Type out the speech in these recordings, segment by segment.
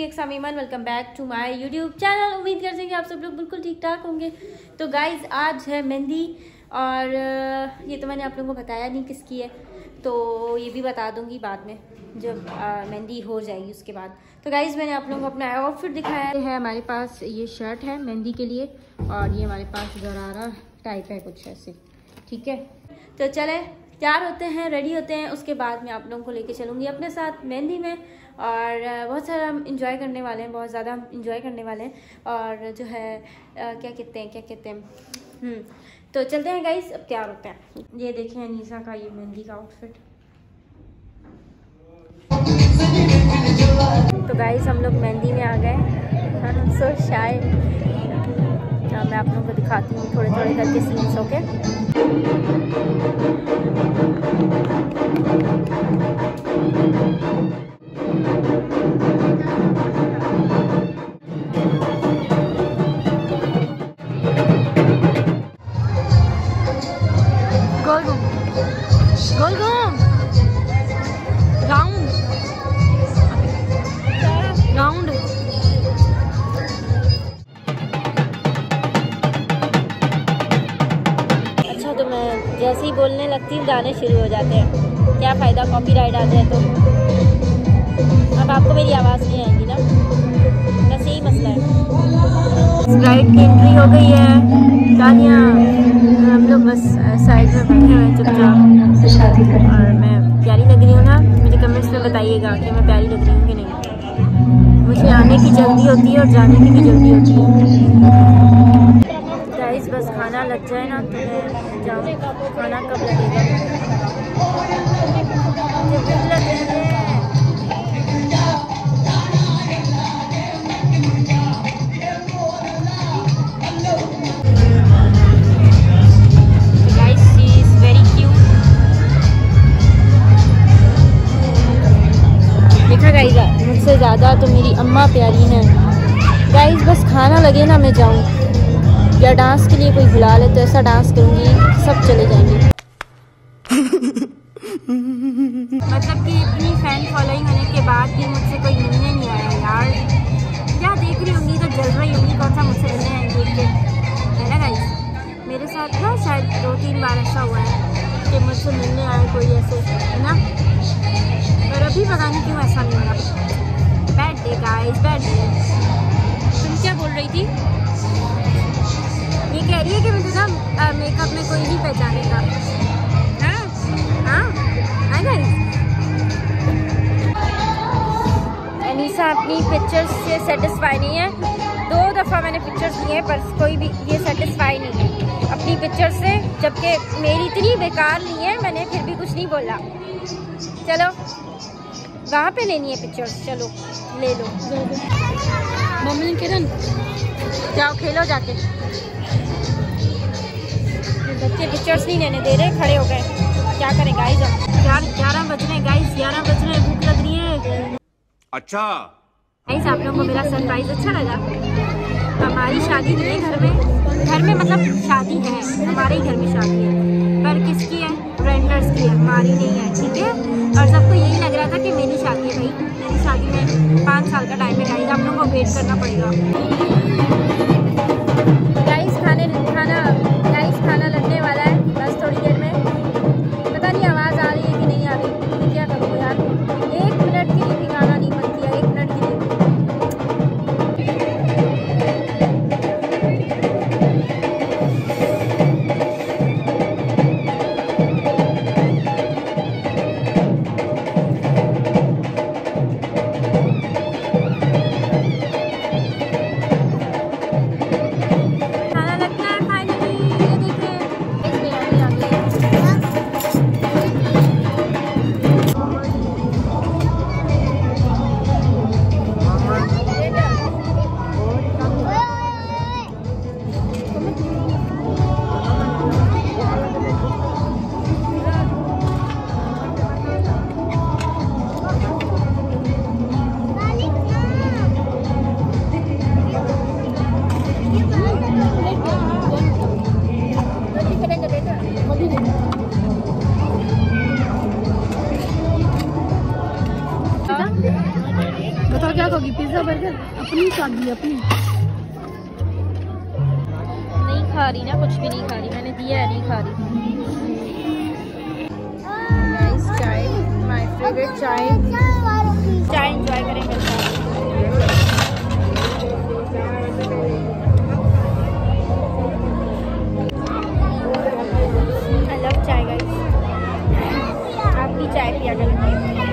समीमन, welcome back to my YouTube channel. उम्मीद करते हैं कि आप सब लोग बिल्कुल ठीक ठाक होंगे। तो गाइज़ आज है मेहंदी और ये तो मैंने आप लोगों को बताया नहीं किसकी है, तो ये भी बता दूंगी बाद में जब मेहंदी हो जाएगी उसके बाद। तो गाइज़ मैंने आप लोगों को अपना आउटफिट दिखाया है। हमारे पास ये शर्ट है मेहंदी के लिए और ये हमारे पास गरारा टाइप है कुछ ऐसे, ठीक है। तो चले तैयार होते हैं, रेडी होते हैं, उसके बाद मैं आप लोगों को लेके चलूँगी अपने साथ मेहंदी में और बहुत सारा हम इंजॉय करने वाले हैं, बहुत ज़्यादा हम इंजॉय करने वाले हैं। और जो है क्या कहते हैं तो चलते हैं गाइस, अब तैयार होते हैं। ये देखें अनीसा का ये मेहंदी का आउटफिट। तो गाइस हम लोग मेहंदी में आ गए, हम सो शाय। मैं आप लोगों को दिखाती हूँ थोड़े थोड़े करके सीन्स, ओके। गोल घूम, गोल घूम, राउंड राउंड। अच्छा, तो मैं जैसे ही बोलने लगती हूँ गाने शुरू हो जाते हैं। क्या फ़ायदा कॉपीराइट आ जाए तो। अब आपको मेरी आवाज़ नहीं आएगी ना, बस यही मसला है। स्प्राइट की एंट्री हो गई है, तालियां। हम लोग बस साइड में बैठे हुए हैं चुपचाप। और मैं प्यारी लग रही हूँ ना? मुझे कमेंट्स में बताइएगा कि मैं प्यारी लग रही हूँ कि नहीं। मुझे आने की जल्दी होती है और जाने की भी जल्दी होती है। गाइस बस खाना लग जाए ना तो मैं जाऊँ। खाना कब लगेगा? मुझे भूख लग रही है। मुझसे ज़्यादा तो मेरी अम्मा प्यारी हैं। गाइस बस खाना लगे ना मैं जाऊँ, या डांस के लिए कोई बुला ले तो ऐसा डांस करूँगी सब चले जाएंगे। मतलब कि इतनी फैन फॉलोइंग होने के बाद भी मुझसे कोई मिलने नहीं आया यार। क्या देख रही होंगी तो जल रही होंगी, कौन सा मुझसे मिलने आए देख के, है ना गाइस। मेरे साथ ना शायद 2-3 बार ऐसा हुआ है कि मुझसे मिलने आए कोई ऐसे, है ना। पर अभी पता नहीं क्यों ऐसा नहीं हो रहा। Bad day guys, bad day. तुम क्या बोल रही थी? ये कह रही है कि मुझे ना मेकअप में कोई नहीं पहचानेगा। हाँ हाँ हाँ गाइस। अनीसा अपनी पिक्चर्स से सेटिस्फाई नहीं है। 2 दफ़ा मैंने पिक्चर्स लिए पर कोई भी ये सेटिस्फाई नहीं है अपनी पिक्चर से, जबकि मेरी इतनी बेकार ली है मैंने फिर भी कुछ नहीं बोला। चलो वहाँ पे लेनी है पिक्चर्स, चलो ले लो। मम्मी ने किरण जाओ खेलो जाके। बच्चे पिक्चर्स नहीं लेने दे रहे, खड़े हो गए। क्या करें गाइस अब? यार 11 बज रहे हैं गाइस, 11 बज रहे हैं, भूख लग रही है। अच्छा गाइस आप लोगों को मेरा सरप्राइज अच्छा लगा? हमारी शादी नहीं है घर में मतलब शादी है, हमारे ही घर में शादी है, पर किसकी है? फ्रेंडर्स की है, हमारी नहीं है, ठीक है। और सबको यही लग रहा था कि मेरी शादी है। भाई मेरी शादी में 5 साल का टाइम है गाइस, आप लोगों को वेट करना पड़ेगा। खाना लगने वाला है बस थोड़ी देर में। पता नहीं आवाज़ आ रही है कि नहीं आ रही, क्या करूँ यार। 1 मिनट के लिए भी खाना नहीं बनती है, 1 मिनट के लिए। पिज्जा बर्गर अपनी शादी अपनी नहीं खा रही ना, कुछ भी नहीं खा रही, मैंने दिया है, नहीं खा रही। गाइस चाय, माय फेवरेट चाय, चाय एंजॉय करेंगे। आई लव चाय गाइस, आप भी चाय पिया करेंगे।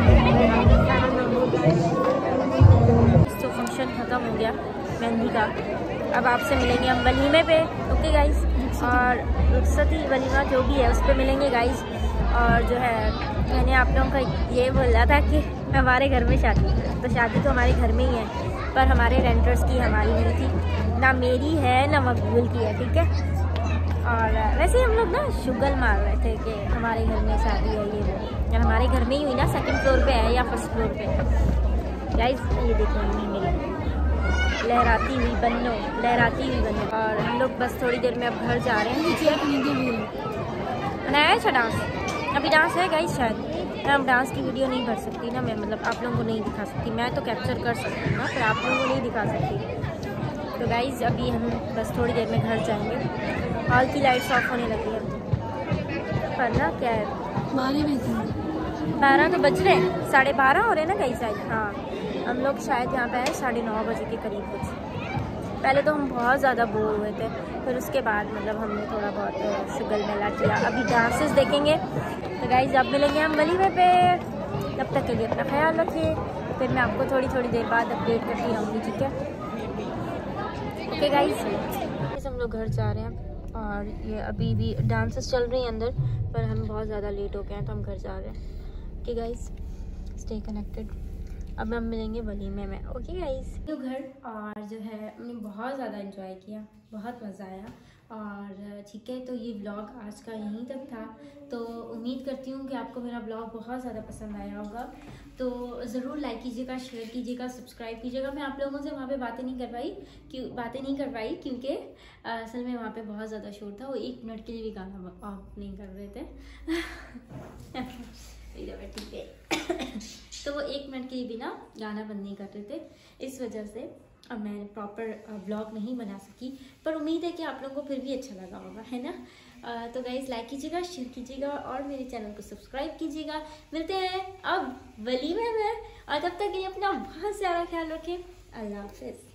तो फंक्शन ख़त्म हो गया मेहंदी का, अब आपसे मिलेंगे हम वलीमे पे। ओके गाइस, और रुखसती वलीमा जो भी है उस पर मिलेंगे गाइस। और जो है मैंने आप लोगों को ये बोला था कि हमारे घर में शादी, तो शादी तो हमारे घर में ही है, पर हमारे रेंटर्स की, हमारी नहीं थी, ना मेरी है ना मकबूल की है, ठीक है। और वैसे ही हम लोग ना शुगल मार रहे थे कि हमारे घर में शादी है, ये वो, यार हमारे घर में ही हुई ना, सेकंड फ्लोर पे है या फर्स्ट फ्लोर पे। गाइस ये देखो मम्मी मेरी लहराती हुई बन्नो, लहराती हुई बन्नो। और हम लोग बस थोड़ी देर में अब घर जा रहे हैं। बनाया है डांस, अभी डांस है गाइस शायद, हम डांस की वीडियो नहीं कर सकती ना मैं, मतलब आप लोगों को नहीं दिखा सकती, मैं तो कैप्चर कर सकती हूँ ना, पर आप लोगों को नहीं दिखा सकती। तो गाइस अभी हम बस थोड़ी देर में घर जाएंगे। हॉल की लाइट्स ऑफ होने लगी है, पर ना क्या है 12 तो बज रहे हैं, 12:30 हो रहे हैं ना गाइस शायद। हाँ हम लोग शायद यहाँ पे आए 9:30 बजे के करीब कुछ। पहले तो हम बहुत ज़्यादा बोर हुए थे, फिर उसके बाद मतलब हमने थोड़ा बहुत शुगल मेला किया। अभी डांसेस देखेंगे। तो गाइस अब मिलेंगे हम वलीमे पे, तब तक के लिए अपना ख्याल रखिए, फिर मैं आपको थोड़ी देर बाद अपडेट करती रहूँगी, ठीक है। ओके गाइस हम लोग घर जा रहे हैं और ये अभी भी डांसेस चल रही हैं अंदर, पर हम बहुत ज़्यादा लेट हो गए हैं तो हम घर जा रहे हैं। ओके गाइस स्टे कनेक्टेड, अब हम मिलेंगे वलीमे में। ओके गाइस तो घर, और जो है हमने बहुत ज़्यादा एंजॉय किया, बहुत मज़ा आया। और ठीक है, तो ये व्लॉग आज का यहीं तक था। तो उम्मीद करती हूँ कि आपको मेरा व्लॉग बहुत ज़्यादा पसंद आया होगा। तो ज़रूर लाइक कीजिएगा, शेयर कीजिएगा, सब्सक्राइब कीजिएगा। मैं आप लोगों से वहाँ पे बातें नहीं कर पाई क्योंकि असल में वहाँ पे बहुत ज़्यादा शोर था, वो 1 मिनट के लिए भी गाना ऑफ नहीं कर रहे थे। ठीक है। तो वो 1 मिनट के लिए भी ना गाना बंद नहीं कर रहे थे, इस वजह से अब मैं प्रॉपर व्लॉग नहीं बना सकी, पर उम्मीद है कि आप लोगों को फिर भी अच्छा लगा होगा, है ना। तो गाइस लाइक कीजिएगा, शेयर कीजिएगा और मेरे चैनल को सब्सक्राइब कीजिएगा। मिलते हैं अब वलीमे में, और तब तक के लिए अपना बहुत सारा ख्याल रखें। अल्लाह हाफिज़।